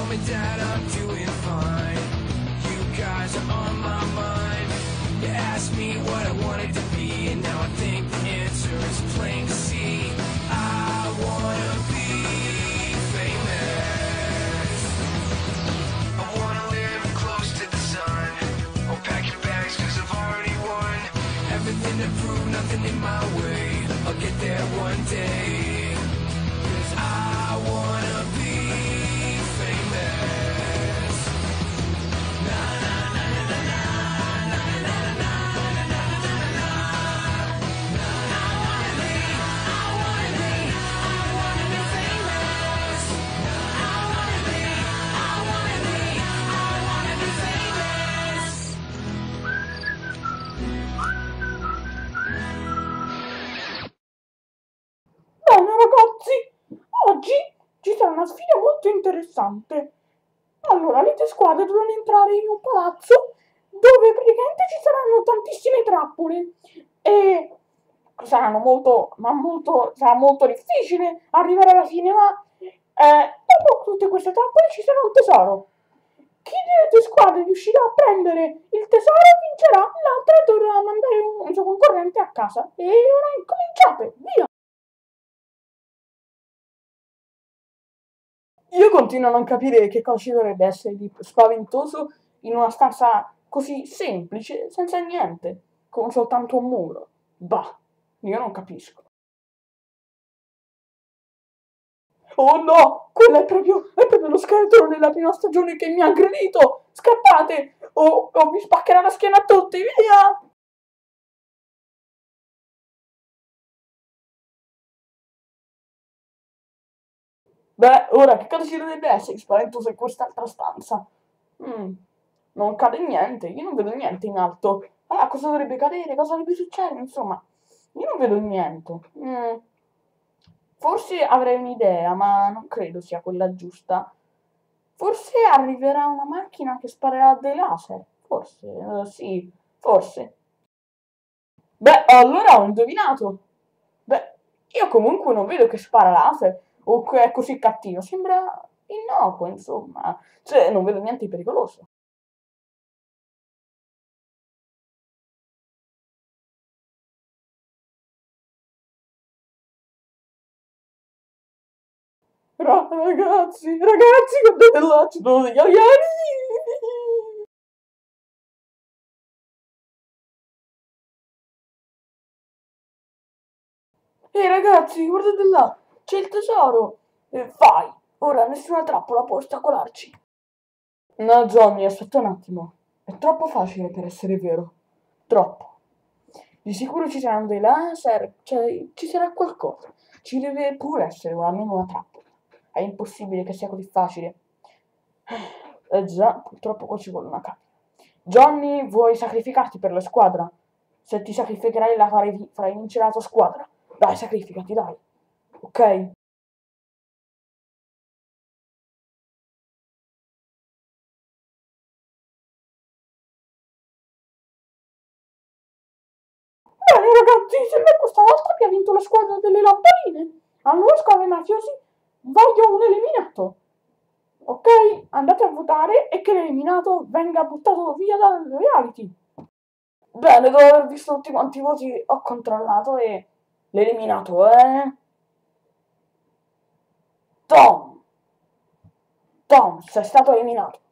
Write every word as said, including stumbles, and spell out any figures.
Mom and Dad, I'm doing fine. You guys are on my mind. You asked me what I wanted to be, and now I think the answer is plain to see. I wanna be famous. I wanna live close to the sun. I'll pack your bags cause I've already won. Everything to prove, nothing in my way. I'll get there one day. Cause I wanna be famous. Na na na na na na na na na na na na na na. I wanna be, I wanna be, I wanna be famous. I wanna be, I wanna be, I wanna be famous. Bene ragazzi, oggi ci sarà una sfida molto interessante. Allora, le tue squadre dovranno entrare in un palazzo dove praticamente ci saranno tantissime trappole e saranno molto, ma molto, sarà molto difficile arrivare alla fine, ma eh, dopo tutte queste trappole ci sarà un tesoro. Chi delle tue squadre riuscirà a prendere il tesoro vincerà, l'altra dovrà mandare un, un suo concorrente a casa. E ora incominciate, via! Io continuo a non capire che cosa ci dovrebbe essere di spaventoso in una stanza così semplice, senza niente, con soltanto un muro. Bah, io non capisco. Oh no, quello è proprio, è proprio lo scheletro della prima stagione che mi ha aggredito! Scappate! O, o vi spaccherà la schiena a tutti, via! Beh, ora che cosa ci dovrebbe essere di spaventoso in quest'altra stanza? Mm, non cade niente, io non vedo niente in alto. Allora, cosa dovrebbe cadere? Cosa dovrebbe succedere? Insomma, io non vedo niente. Mm, forse avrei un'idea, ma non credo sia quella giusta. Forse arriverà una macchina che sparerà dei laser. Forse, eh, sì, forse. Beh, allora ho indovinato. Beh, io comunque non vedo che spara laser o che è così cattivo. Sembra innocuo, insomma. Cioè, non vedo niente di pericoloso. Ra- ragazzi, ragazzi, guardate là, ci sono degli alieni! Ehi ragazzi, guardate là, c'è il tesoro! E vai, ora nessuna trappola può ostacolarci. No, Johnny, aspetta un attimo. È troppo facile per essere vero. Troppo. Di sicuro ci saranno dei laser, cioè ci sarà qualcosa. Ci deve pure essere almeno una trappola. È impossibile che sia così facile. Eh già, purtroppo qua ci vuole una capra. Johnny, vuoi sacrificarti per la squadra? Se ti sacrificherai la farai, farai vincere la tua squadra. Dai, sacrificati, dai. Ok? Bene ragazzi, sembra questa volta che ha vinto la squadra delle lampadine. Allora, squadre mafiosi, voglio un eliminato. Ok? Andate a votare e che l'eliminato venga buttato via dal reality. Bene, dopo aver visto tutti quanti i voti ho controllato e l'eliminato è... Tom! Tom, sei stato eliminato.